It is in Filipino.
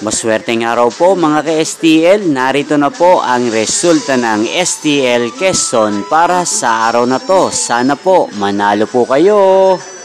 Maswerteng araw po mga ka-STL, narito na po ang resulta ng STL Quezon para sa araw na to. Sana po manalo po kayo.